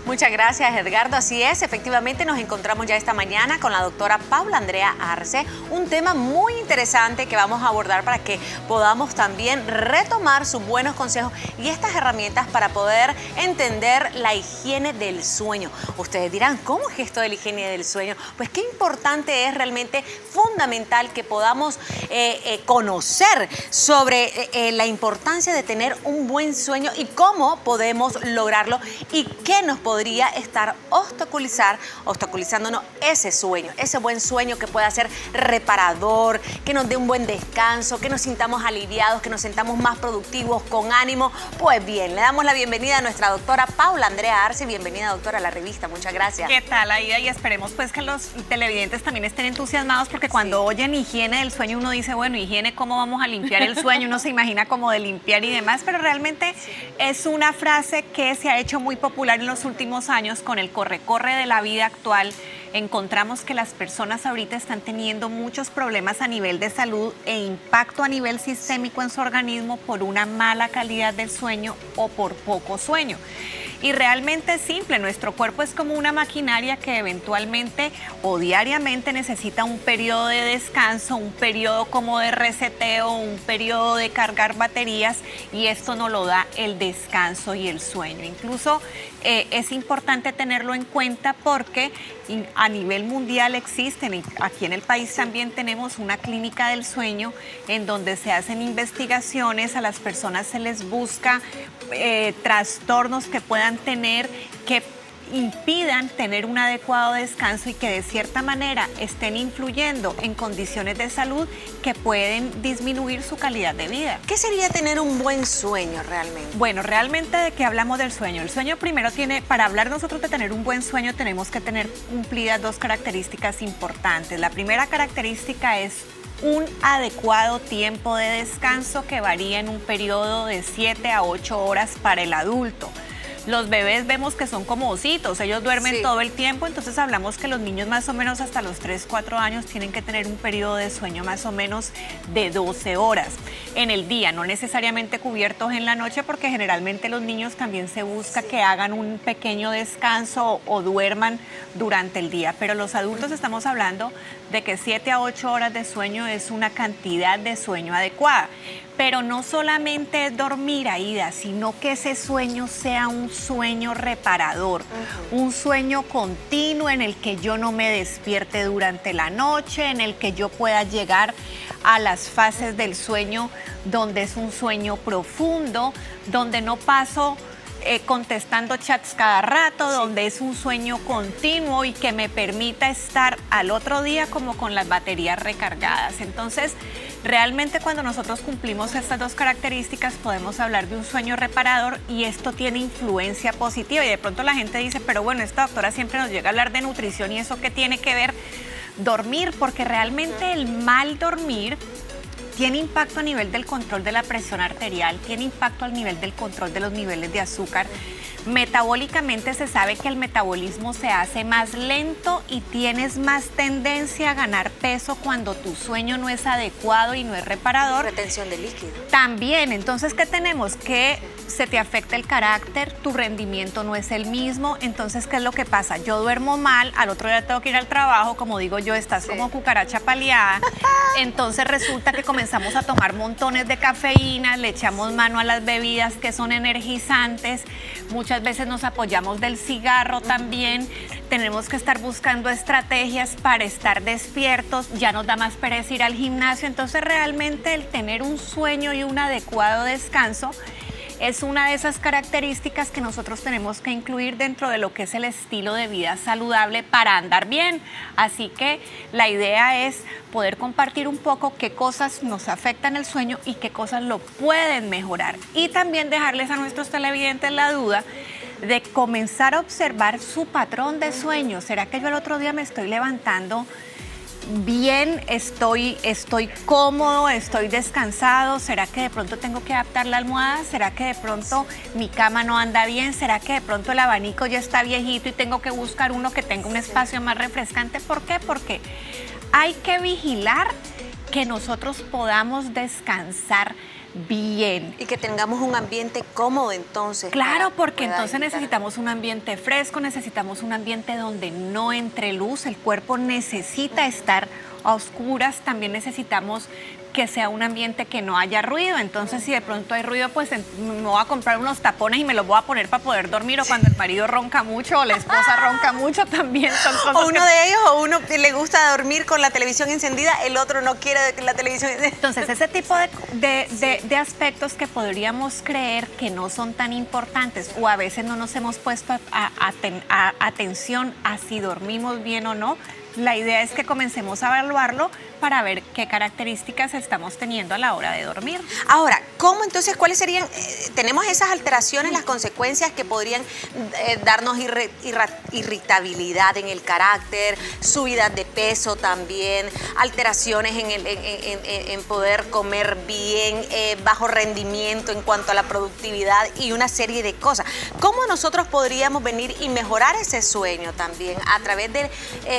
Muchas gracias, Edgardo. Así es, efectivamente nos encontramos ya esta mañana con la doctora Paula Andrea Arce, un tema muy interesante que vamos a abordar para que podamos también retomar sus buenos consejos y estas herramientas para poder entender la higiene del sueño. Ustedes dirán, ¿cómo es esto de la higiene del sueño? Pues qué importante es, realmente fundamental que podamos conocer sobre la importancia de tener un buen sueño y cómo podemos lograrlo y qué nos podría estar obstaculizándonos ese sueño, ese buen sueño que pueda ser reparador, que nos dé un buen descanso, que nos sintamos aliviados, que nos sintamos más productivos, con ánimo. Pues bien, le damos la bienvenida a nuestra doctora Paula Andrea Arce. Bienvenida, doctora, a la revista. Muchas gracias. ¿Qué tal, Aida? Y esperemos pues que los televidentes también estén entusiasmados, porque cuando oyen higiene del sueño uno dice, bueno, higiene, ¿cómo vamos a limpiar el sueño? Uno se imagina como de limpiar y demás, pero realmente es una frase que se ha hecho muy popular en los últimos años. Con el corre-corre de la vida actual, encontramos que las personas ahorita están teniendo muchos problemas a nivel de salud e impacto a nivel sistémico en su organismo por una mala calidad del sueño o por poco sueño. Y realmente es simple, nuestro cuerpo es como una maquinaria que eventualmente o diariamente necesita un periodo de descanso, un periodo como de reseteo, un periodo de cargar baterías, y esto nos lo da el descanso y el sueño. Incluso es importante tenerlo en cuenta porque a nivel mundial existen, y aquí en el país también tenemos una clínica del sueño en donde se hacen investigaciones, a las personas se les busca trastornos que puedan tener, que impidan tener un adecuado descanso y que de cierta manera estén influyendo en condiciones de salud que pueden disminuir su calidad de vida. ¿Qué sería tener un buen sueño realmente? Bueno, realmente, ¿de qué hablamos del sueño? El sueño primero para hablar nosotros de tener un buen sueño tenemos que tener cumplidas dos características importantes. La primera característica es un adecuado tiempo de descanso que varía en un periodo de 7 a 8 horas para el adulto. Los bebés vemos que son como ositos, ellos duermen todo el tiempo, entonces hablamos que los niños más o menos hasta los 3, 4 años tienen que tener un periodo de sueño más o menos de 12 horas en el día, no necesariamente cubiertos en la noche, porque generalmente los niños también se busca que hagan un pequeño descanso o duerman durante el día, pero los adultos estamos hablando de que 7 a 8 horas de sueño es una cantidad de sueño adecuada. Pero no solamente es dormir, Aida, sino que ese sueño sea un sueño reparador, un sueño continuo en el que yo no me despierte durante la noche, en el que yo pueda llegar a las fases del sueño donde es un sueño profundo, donde no paso contestando chats cada rato, donde es un sueño continuo y que me permita estar al otro día como con las baterías recargadas. Entonces, realmente cuando nosotros cumplimos estas dos características podemos hablar de un sueño reparador, y esto tiene influencia positiva. Y de pronto la gente dice, pero bueno, esta doctora siempre nos llega a hablar de nutrición, ¿y eso qué tiene que ver? Dormir, porque realmente el mal dormir tiene impacto a nivel del control de la presión arterial, tiene impacto al nivel del control de los niveles de azúcar. Metabólicamente se sabe que el metabolismo se hace más lento y tienes más tendencia a ganar peso cuando tu sueño no es adecuado y no es reparador. Retención de líquido. También, entonces, ¿qué tenemos? Que se te afecta el carácter, tu rendimiento no es el mismo. Entonces, ¿qué es lo que pasa? Yo duermo mal, al otro día tengo que ir al trabajo, como digo yo, estás como cucaracha paleada. Entonces resulta que comenzamos a tomar montones de cafeína, le echamos mano a las bebidas que son energizantes, muchas veces nos apoyamos del cigarro también. Tenemos que estar buscando estrategias para estar despiertos, ya nos da más pereza ir al gimnasio. Entonces realmente el tener un sueño y un adecuado descanso es una de esas características que nosotros tenemos que incluir dentro de lo que es el estilo de vida saludable para andar bien. Así que la idea es poder compartir un poco qué cosas nos afectan el sueño y qué cosas lo pueden mejorar. Y también dejarles a nuestros televidentes la duda de comenzar a observar su patrón de sueño. ¿Será que yo el otro día me estoy levantando bien, estoy cómodo, estoy descansado? ¿Será que de pronto tengo que adaptar la almohada? ¿Será que de pronto mi cama no anda bien? ¿Será que de pronto el abanico ya está viejito y tengo que buscar uno que tenga un espacio más refrescante? ¿Por qué? Porque hay que vigilar que nosotros podamos descansar bien. Y que tengamos un ambiente cómodo entonces. Claro, porque entonces necesitamos un ambiente fresco, necesitamos un ambiente donde no entre luz, el cuerpo necesita estar a oscuras, también necesitamos que sea un ambiente que no haya ruido, entonces si de pronto hay ruido, pues me voy a comprar unos tapones y me los voy a poner para poder dormir, o cuando el marido ronca mucho o la esposa ronca mucho, también son cosas o uno de ellos, o uno le gusta dormir con la televisión encendida, el otro no quiere la televisión encendida. Entonces ese tipo de aspectos que podríamos creer que no son tan importantes, o a veces no nos hemos puesto atención a si dormimos bien o no. La idea es que comencemos a evaluarlo para ver qué características estamos teniendo a la hora de dormir. Ahora, ¿cómo entonces, cuáles serían, tenemos esas alteraciones, las consecuencias que podrían darnos irritabilidad en el carácter, subida de peso también, alteraciones en poder comer bien, bajo rendimiento en cuanto a la productividad y una serie de cosas? ¿Cómo nosotros podríamos venir y mejorar ese sueño también a través de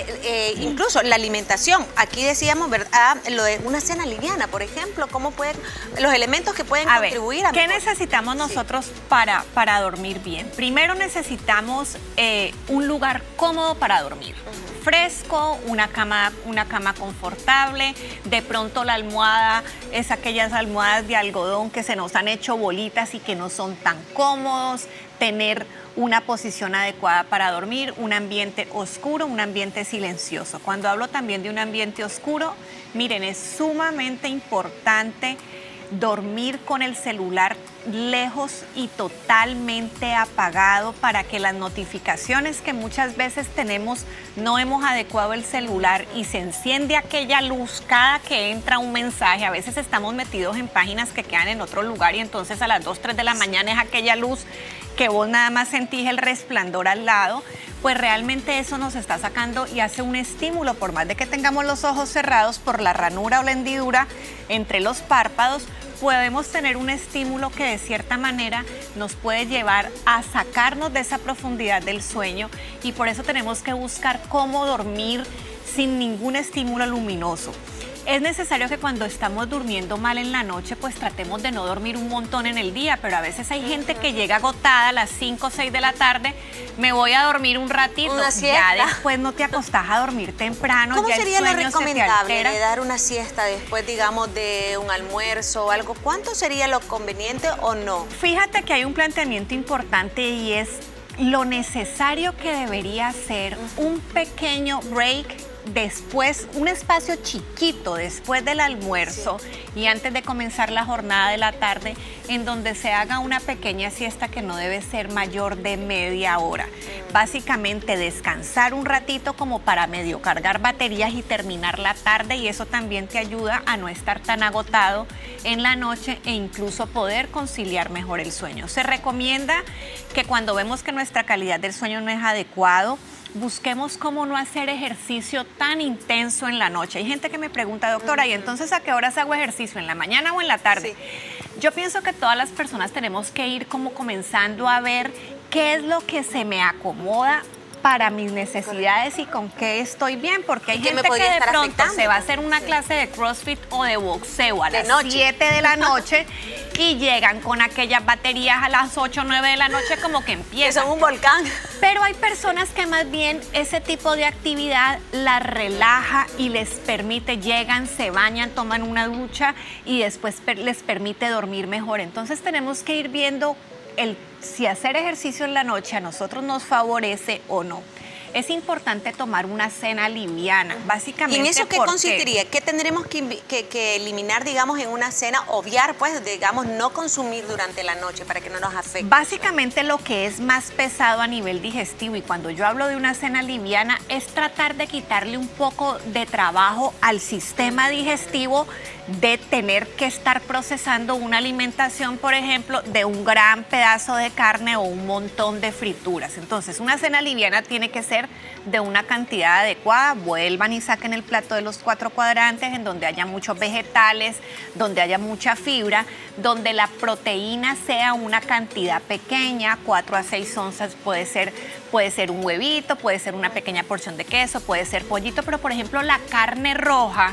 incluso la alimentación? Aquí decíamos, ¿verdad? Lo de una cena liviana, por ejemplo, ¿cómo pueden, los elementos que pueden contribuir a ¿qué necesitamos nosotros para dormir bien? Primero necesitamos un lugar cómodo para dormir. Fresco, una cama confortable, de pronto la almohada es aquellas almohadas de algodón que se nos han hecho bolitas y que no son tan cómodos, tener una posición adecuada para dormir, un ambiente oscuro, un ambiente silencioso. Cuando hablo también de un ambiente oscuro, miren, es sumamente importante dormir con el celular lejos y totalmente apagado para que las notificaciones que muchas veces tenemos, no hemos adecuado el celular y se enciende aquella luz cada que entra un mensaje. A veces estamos metidos en páginas que quedan en otro lugar y entonces a las 2, 3 de la mañana es aquella luz que vos nada más sentís el resplandor al lado. Pues realmente eso nos está sacando y hace un estímulo, por más de que tengamos los ojos cerrados, por la ranura o la hendidura entre los párpados, podemos tener un estímulo que de cierta manera nos puede llevar a sacarnos de esa profundidad del sueño, y por eso tenemos que buscar cómo dormir sin ningún estímulo luminoso. Es necesario que cuando estamos durmiendo mal en la noche, pues tratemos de no dormir un montón en el día, pero a veces hay gente que llega agotada a las 5 o 6 de la tarde, me voy a dormir un ratito, ya después no te acostás a dormir temprano. ¿Cómo ya sería lo recomendable de dar una siesta después, digamos, de un almuerzo o algo? ¿Cuánto sería lo conveniente o no? Fíjate que hay un planteamiento importante y es lo necesario que debería ser un pequeño break después, un espacio chiquito después del almuerzo y antes de comenzar la jornada de la tarde, en donde se haga una pequeña siesta que no debe ser mayor de media hora. Básicamente descansar un ratito como para medio cargar baterías y terminar la tarde, y eso también te ayuda a no estar tan agotado en la noche e incluso poder conciliar mejor el sueño. Se recomienda que cuando vemos que nuestra calidad del sueño no es adecuado, busquemos cómo no hacer ejercicio tan intenso en la noche. Hay gente que me pregunta, doctora, ¿y entonces a qué horas hago ejercicio? ¿En la mañana o en la tarde? Sí. Yo pienso que todas las personas tenemos que ir como comenzando a ver qué es lo que se me acomoda para mis necesidades y con qué estoy bien, porque hay gente que de pronto se va a hacer una clase de CrossFit o de boxeo a las 7 de la noche y llegan con aquellas baterías a las 8 o 9 de la noche como que empiezan. Que son un volcán. Pero hay personas que más bien ese tipo de actividad las relaja y les permite, llegan, se bañan, toman una ducha y después les permite dormir mejor. Entonces tenemos que ir viendo si hacer ejercicio en la noche a nosotros nos favorece o no. Es importante tomar una cena liviana, básicamente. ¿Y en eso qué consistiría? ¿Qué tendremos que eliminar, digamos, en una cena? Obviar, pues, digamos, no consumir durante la noche para que no nos afecte. Básicamente lo que es más pesado a nivel digestivo, y cuando yo hablo de una cena liviana, es tratar de quitarle un poco de trabajo al sistema digestivo de tener que estar procesando una alimentación, por ejemplo, de un gran pedazo de carne o un montón de frituras. Entonces, una cena liviana tiene que ser de una cantidad adecuada. Vuelvan y saquen el plato de los 4 cuadrantes, en donde haya muchos vegetales, donde haya mucha fibra, donde la proteína sea una cantidad pequeña, 4 a 6 onzas, puede ser un huevito, puede ser una pequeña porción de queso, puede ser pollito, pero por ejemplo la carne roja,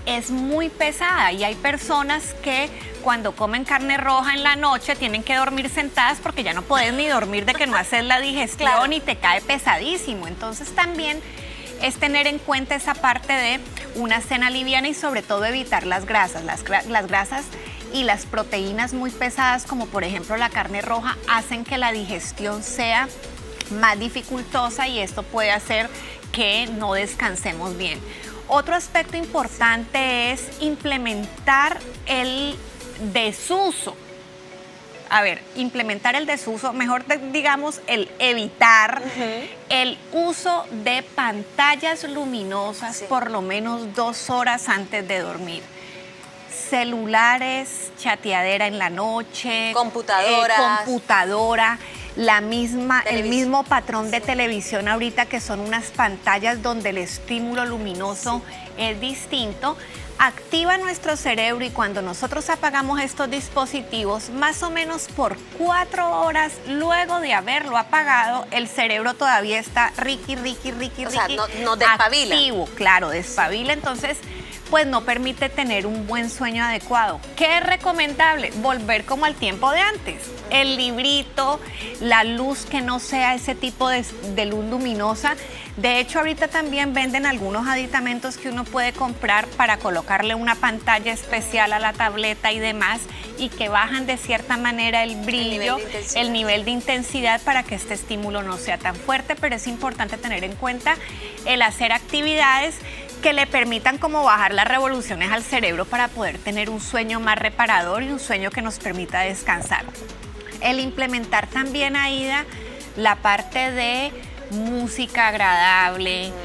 es muy pesada y hay personas que cuando comen carne roja en la noche tienen que dormir sentadas porque ya no puedes ni dormir de que no haces la digestión. Claro. Y te cae pesadísimo. Entonces también es tener en cuenta esa parte de una cena liviana y sobre todo evitar las grasas. Las grasas y las proteínas muy pesadas, como por ejemplo la carne roja, hacen que la digestión sea más dificultosa y esto puede hacer que no descansemos bien. Otro aspecto importante es implementar el desuso. A ver, implementar el desuso, mejor digamos el evitar el uso de pantallas luminosas por lo menos 2 horas antes de dormir. Celulares, chateadera en la noche, computadora, el mismo patrón de televisión ahorita, que son unas pantallas donde el estímulo luminoso es distinto, activa nuestro cerebro y cuando nosotros apagamos estos dispositivos, más o menos por 4 horas luego de haberlo apagado, el cerebro todavía está riqui, o sea, no despabila. Activo, claro, despabila, entonces pues no permite tener un buen sueño adecuado. ¿Qué es recomendable? Volver como al tiempo de antes. El librito, la luz que no sea ese tipo de luz luminosa. De hecho, ahorita también venden algunos aditamentos que uno puede comprar para colocarle una pantalla especial a la tableta y demás, y que bajan de cierta manera el brillo, el nivel de intensidad para que este estímulo no sea tan fuerte, pero es importante tener en cuenta el hacer actividades que le permitan como bajar las revoluciones al cerebro para poder tener un sueño más reparador y un sueño que nos permita descansar. El implementar también, Aida, la parte de música agradable,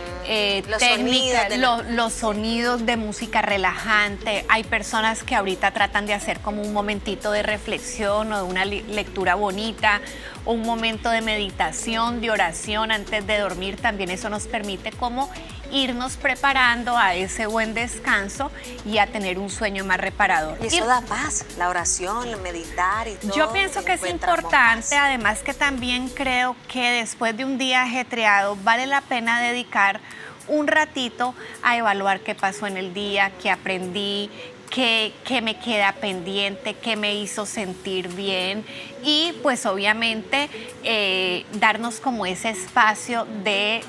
los sonidos de música relajante. Hay personas que ahorita tratan de hacer como un momentito de reflexión o de una lectura bonita, o un momento de meditación, de oración antes de dormir. También eso nos permite como irnos preparando a ese buen descanso y a tener un sueño más reparador. Y eso da paz, la oración, el meditar y todo. Yo pienso que es importante, además que también creo que después de un día ajetreado vale la pena dedicar un ratito a evaluar qué pasó en el día, qué aprendí, qué me queda pendiente, qué me hizo sentir bien, y pues obviamente darnos como ese espacio de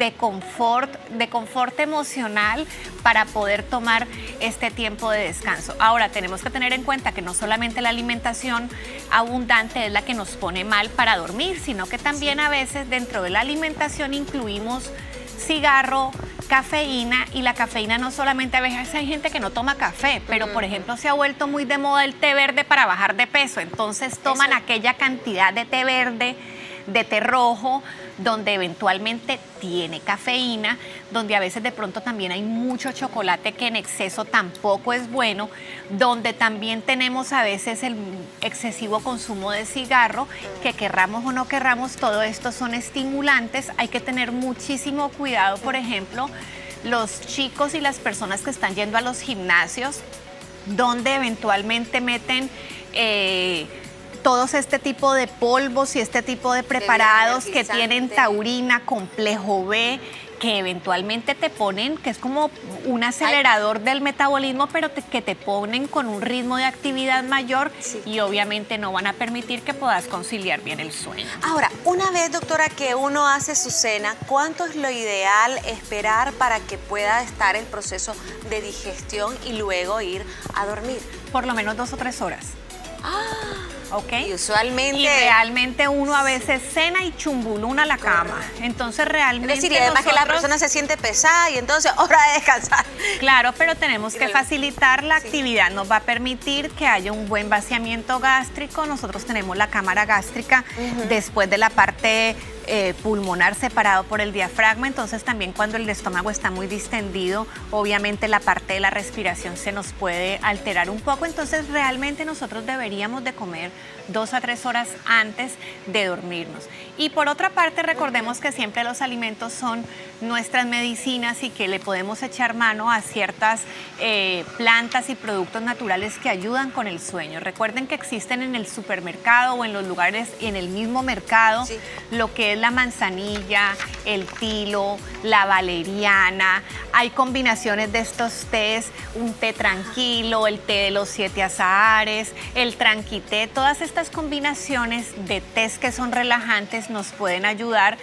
confort emocional para poder tomar este tiempo de descanso. Ahora, tenemos que tener en cuenta que no solamente la alimentación abundante es la que nos pone mal para dormir, sino que también a veces dentro de la alimentación incluimos cigarro, cafeína, y la cafeína no solamente, a veces hay gente que no toma café, pero por ejemplo se ha vuelto muy de moda el té verde para bajar de peso, entonces toman aquella cantidad de té verde, de té rojo, donde eventualmente tiene cafeína, donde a veces de pronto también hay mucho chocolate que en exceso tampoco es bueno, donde también tenemos a veces el excesivo consumo de cigarro, que querramos o no querramos, todo esto son estimulantes. Hay que tener muchísimo cuidado, por ejemplo, los chicos y las personas que están yendo a los gimnasios, donde eventualmente meten todos este tipo de polvos y este tipo de preparados que tienen taurina, complejo B, que eventualmente te ponen, que es como un acelerador del metabolismo, pero que te ponen con un ritmo de actividad mayor y obviamente no van a permitir que puedas conciliar bien el sueño. Ahora, una vez, doctora, que uno hace su cena, ¿cuánto es lo ideal esperar para que pueda estar el proceso de digestión y luego ir a dormir? Por lo menos 2 o 3 horas. ¿Okay? Y usualmente... Y realmente uno a veces cena y chumbuluna la cama. Entonces realmente... Es decir, y además que la persona se siente pesada y entonces hora de descansar. Claro, pero tenemos que facilitar la actividad. Nos va a permitir que haya un buen vaciamiento gástrico. Nosotros tenemos la cámara gástrica después de la parte pulmonar separado por el diafragma, entonces también cuando el estómago está muy distendido, obviamente la parte de la respiración se nos puede alterar un poco, entonces realmente nosotros deberíamos de comer 2 a 3 horas antes de dormirnos. Y por otra parte, recordemos que siempre los alimentos son nuestras medicinas y que le podemos echar mano a ciertas plantas y productos naturales que ayudan con el sueño. Recuerden que existen en el supermercado o en los lugares, en el mismo mercado, lo que que es la manzanilla, el tilo, la valeriana. Hay combinaciones de estos tés, un té tranquilo, el té de los 7 azahares, el tranquité. Todas estas combinaciones de tés que son relajantes nos pueden ayudar.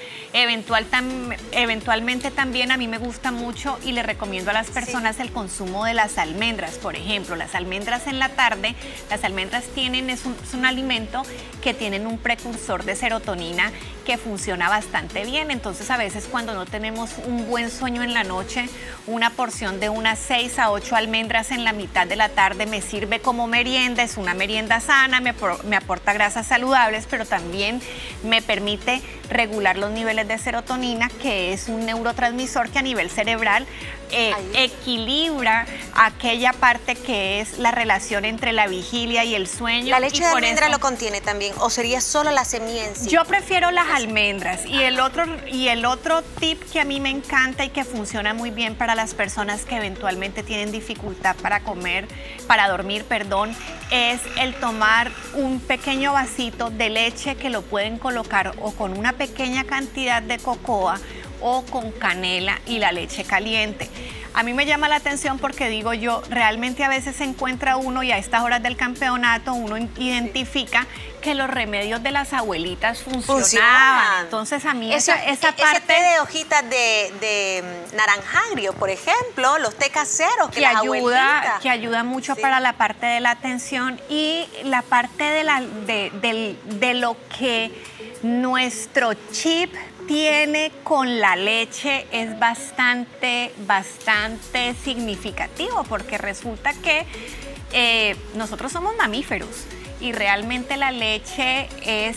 Eventualmente también a mí me gusta mucho y le recomiendo a las personas el consumo de las almendras. Por ejemplo, las almendras en la tarde, las almendras es un alimento que tienen un precursor de serotonina que funciona bastante bien. Entonces a veces cuando no tenemos un buen sueño en la noche, una porción de unas 6 a 8 almendras en la mitad de la tarde me sirve como merienda. Es una merienda sana, me aporta grasas saludables, pero también me permite regular los niveles de serotonina, que es un neurotransmisor que a nivel cerebral equilibra aquella parte que es la relación entre la vigilia y el sueño. ¿La leche de almendra lo contiene también o sería solo la semilla en sí? Yo prefiero las almendras. Y el otro tip que a mí me encanta y que funciona muy bien para las personas que eventualmente tienen dificultad para dormir, es el tomar un pequeño vasito de leche que lo pueden colocar o con una pequeña cantidad de cocoa o con canela y la leche caliente. A mí me llama la atención porque digo yo, realmente a veces se encuentra uno y a estas horas del campeonato uno identifica que los remedios de las abuelitas funcionaban. Entonces a mí esa parte... Ese té de hojitas de naranjagrio, por ejemplo, los té caseros que ayuda mucho para la parte de la atención y la parte de lo que nuestro chip tiene con la leche es bastante significativo, porque resulta que nosotros somos mamíferos y realmente la leche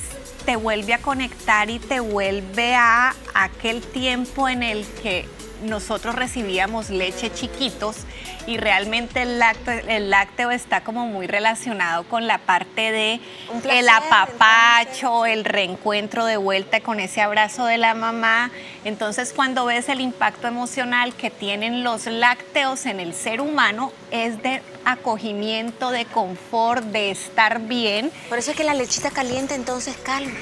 te vuelve a conectar y te vuelve a aquel tiempo en el que nosotros recibíamos leche chiquitos y realmente el lácteo está como muy relacionado con la parte de el apapacho, el reencuentro de vuelta con ese abrazo de la mamá. Entonces, cuando ves el impacto emocional que tienen los lácteos en el ser humano, es de acogimiento, de confort, de estar bien. Por eso es que la lechita caliente entonces calma.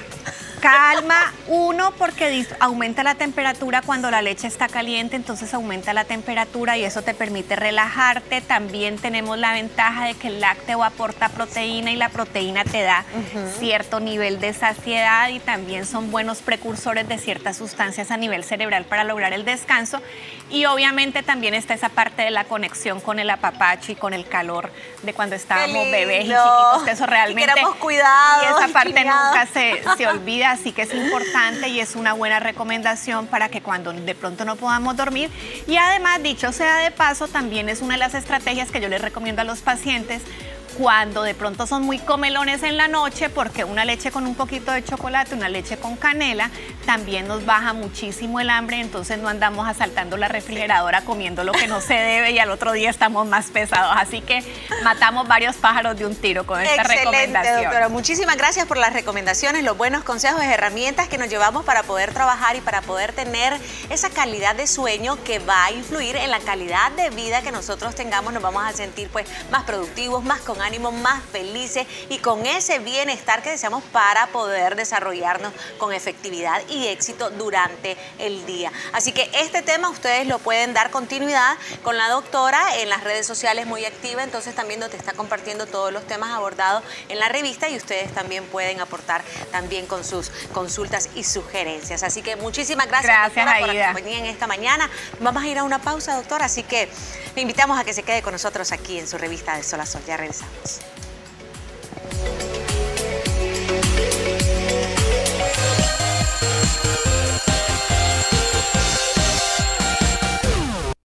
Calma, uno, porque aumenta la temperatura cuando la leche está caliente, entonces aumenta la temperatura y eso te permite relajarte. También tenemos la ventaja de que el lácteo aporta proteína y la proteína te da cierto nivel de saciedad y también son buenos precursores de ciertas sustancias a nivel cerebral para lograr el descanso. Y obviamente también está esa parte de la conexión con el apapacho y con el calor de cuando estábamos bebés y chiquitos, que eso realmente... Y cuidado. Y esa parte nunca se olvida. Así que es importante y es una buena recomendación para que cuando de pronto no podamos dormir. Y además, dicho sea de paso, también es una de las estrategias que yo les recomiendo a los pacientes cuando de pronto son muy comelones en la noche, porque una leche con un poquito de chocolate, una leche con canela, también nos baja muchísimo el hambre, entonces no andamos asaltando la refrigeradora comiendo lo que no se debe y al otro día estamos más pesados. Así que matamos varios pájaros de un tiro con esta recomendación. Doctora, muchísimas gracias por las recomendaciones, los buenos consejos, herramientas que nos llevamos para poder trabajar y para poder tener esa calidad de sueño que va a influir en la calidad de vida que nosotros tengamos. Nos vamos a sentir pues más productivos, más con ánimo, más felices y con ese bienestar que deseamos para poder desarrollarnos con efectividad y éxito durante el día. Así que este tema ustedes lo pueden dar continuidad con la doctora en las redes sociales, muy activa, entonces también donde está compartiendo todos los temas abordados en la revista y ustedes también pueden aportar también con sus consultas y sugerencias. Así que muchísimas gracias, doctora, por acompañarnos en esta mañana. Vamos a ir a una pausa, doctora, así que le invitamos a que se quede con nosotros aquí en su revista de Sol a Sol. Ya regresamos.